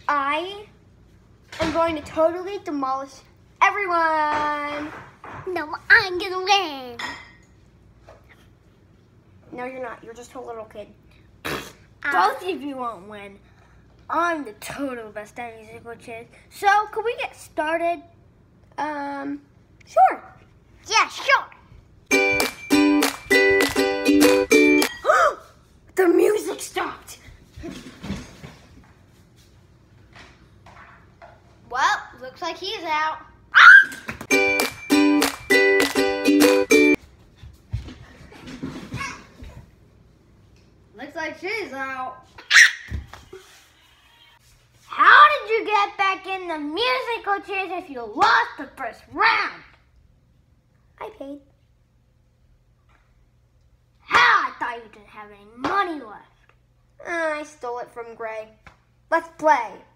I am going to totally demolish everyone. No, I'm gonna win. No, you're not. You're just a little kid. Both of you won't win. I'm the total best at musical chairs. So, can we get started? Sure. Yeah, sure. The music stopped. Well, looks like he's out. Looks like she's out. How did you get back in the musical chairs if you lost the first round? I paid. How? I thought you didn't have any money left. I stole it from Gray. Let's play.